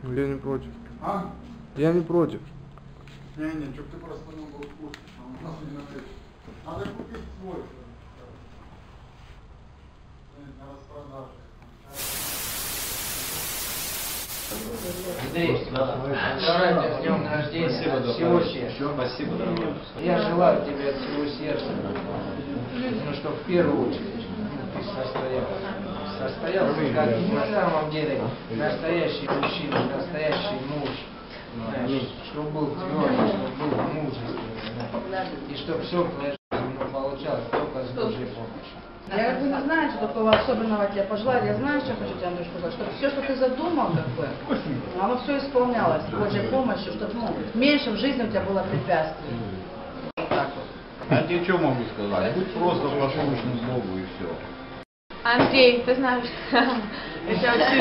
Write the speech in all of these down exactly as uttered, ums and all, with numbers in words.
Я не против. А? Я не против. Не-не, чтоб ты просто не был в курсе, что у нас не напишет. Надо купить свой. На распродаже. Андрей, поздравляю с днем рождения. Спасибо, от всего сердца. Спасибо, дорогой. Я желаю тебе от всего сердца, ну, что в первую очередь ты состоялся. Состоялся как на самом деле настоящий мужчина, настоящий муж. Знаешь, чтобы был твердый, чтобы был мужественный. И чтобы все в твоей жизни получалось только с Божьей помощью. Я как бы не знаю, что такого особенного тебе пожелать. Я знаю, что хочу тебе, Андрюш, сказать, чтобы все, что ты задумал, как бы, оно все исполнялось с Божьей помощью, чтобы ну, меньше в жизни у тебя было препятствий. Вот так вот. Я тебе что могу сказать? Будь просто послушным Богу и все. Андрей, ты знаешь, я тебя очень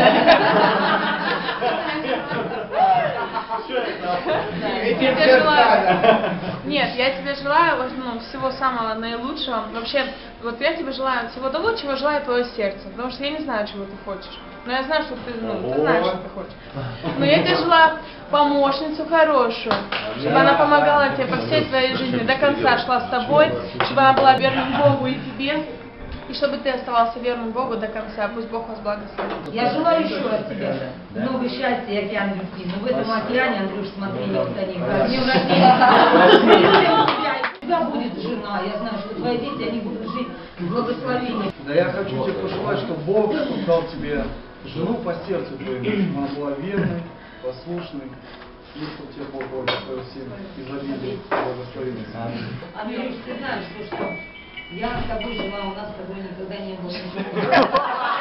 Я тебе желаю... Нет, я тебе желаю ну, всего самого наилучшего. Вообще, вот я тебе желаю всего того, чего желает твое сердце. Потому что я не знаю, чего ты хочешь. Но я знаю, что ты, ну, ты знаешь, что ты хочешь. Но я тебе желаю помощницу хорошую, чтобы она помогала тебе по всей твоей жизни, до конца шла с тобой, чтобы она была верным Богу и тебе. И чтобы ты оставался верным Богу до конца. Пусть Бог вас благословит. Я желаю еще раз тебе много счастья и океан любви. Но в этом океане, Андрюш, смотри, не утони. С днем рождения. У тебя будет жена. Я знаю, что твои дети, они будут жить в благословении. Да я хочу тебе пожелать, чтобы Бог дал тебе жену по сердцу твоему, чтобы она была верной, послушной. И чтобы тебе Бог благословил всем изобилие благословения. Андрюш, ты знаешь, что, что я с тобой жила, у нас с тобой никогда не было ничего.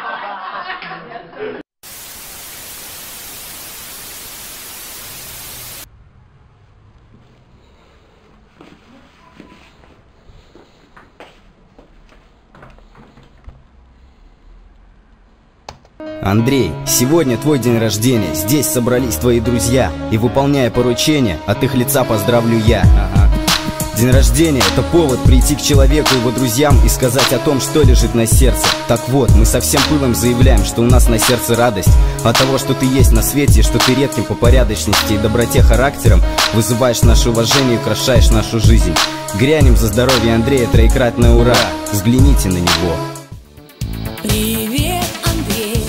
Андрей, сегодня твой день рождения, здесь собрались твои друзья, и выполняя поручение, от их лица поздравлю я. Ага. День рождения – это повод прийти к человеку и его друзьям и сказать о том, что лежит на сердце. Так вот, мы со всем пылом заявляем, что у нас на сердце радость от того, что ты есть на свете, что ты редким по порядочности и доброте характером вызываешь наше уважение и украшаешь нашу жизнь. Грянем за здоровье Андрея троекратное ура! Взгляните на него. Привет, Андрей.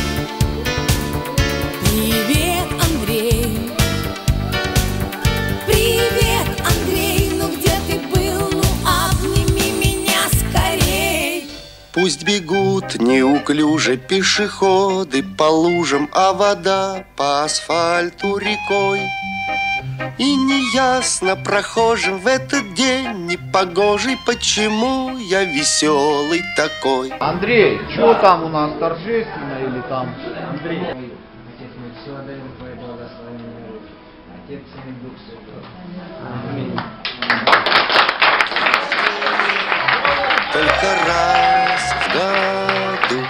Привет, Андрей. Привет, Андрей. Ну где ты был? Ну обними меня скорей. Пусть бегут неуклюже пешеходы по лужам, а вода по асфальту рекой. И неясно прохожим в этот день непогожий, почему я веселый такой. Андрей, что там у нас, торжественно или там? Андрей, Отец, мы все отдаем Твое благословение. Отец, Сын и Дух Святой. Аминь. Только раз в году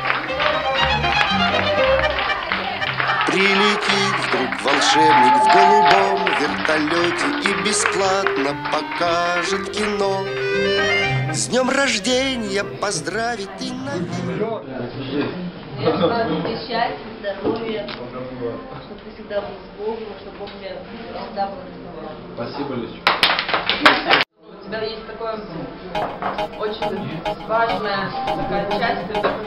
прилетит вдруг волшебник в голубом вертолете и бесплатно покажет кино. С днем рождения поздравит и навек. Я желаю тебе счастья, здоровья, чтобы ты всегда был с Богом, чтобы Бог тебя всегда благословлял. Спасибо, Лечка. У тебя есть такое очень важная такая часть, ты такой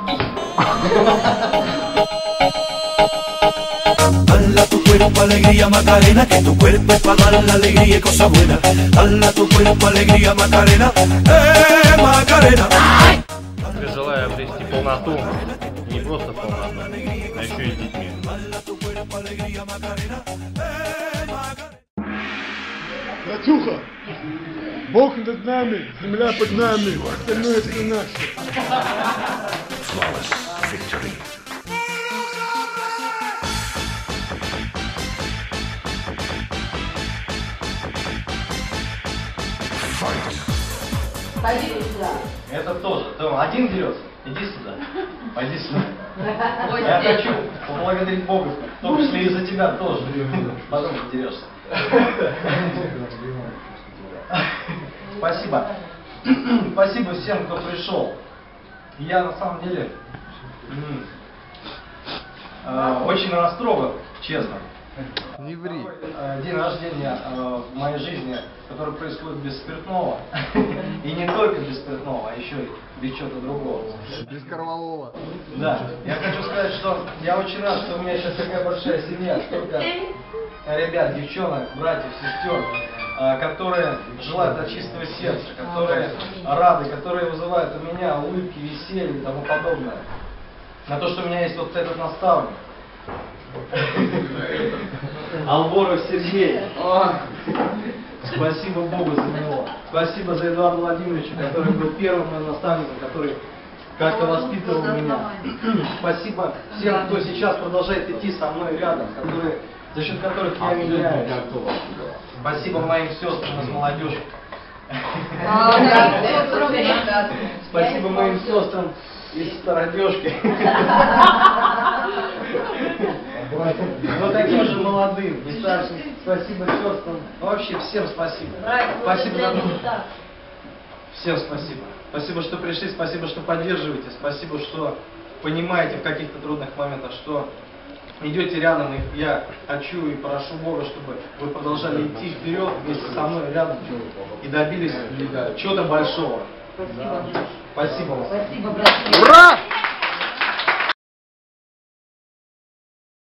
Dala tu cuerpo alegría Macarena, que tu cuerpo es para dar la alegría y cosas buenas. Dala tu cuerpo alegría Macarena, eh Macarena. Я желаю обрести полноту, не просто полноту, а еще и детьми. Братюха, Бог над нами, земля под нами, остальное все наше. Flawless victory. Пойди сюда. Это тоже. Ты один дерется? Иди сюда. Пойди сюда. Я хочу поблагодарить Бога, в том числе и за тебя тоже. Потом ты дерешься. Спасибо. Спасибо всем, кто пришел. Я на самом деле Э, Очень растроган, честно. Не ври. Э, День рождения э, в моей жизни, который происходит без спиртного. И не только без спиртного, а еще и без чего-то другого. Без Корвалова. Да. Я хочу сказать, что я очень рад, что у меня сейчас такая большая семья, столько ребят, девчонок, братьев, сестер, э, которые желают от чистого сердца, которые рады, которые вызывают у меня улыбки, веселье и тому подобное. На то, что у меня есть вот этот наставник. Алборов Сергей. О, спасибо Богу за него. Спасибо за Эдуарда Владимировича, который был первым моим наставником, который как-то воспитывал меня. Спасибо всем, кто сейчас продолжает идти со мной рядом, которые, за счет которых я меняюсь. Спасибо моим сестрам из молодежи. Спасибо моим сестрам из стародежки. Но таким же молодым, не старшим. Спасибо сестрам. Вообще всем спасибо. Спасибо за то. Всем спасибо. Спасибо, что пришли, спасибо, что поддерживаете, спасибо, что понимаете в каких-то трудных моментах, что идете рядом, и я хочу и прошу Бога, чтобы вы продолжали идти вперед вместе со мной рядом и добились чего-то большого. Спасибо. Спасибо вам. Спасибо, брат. Ура!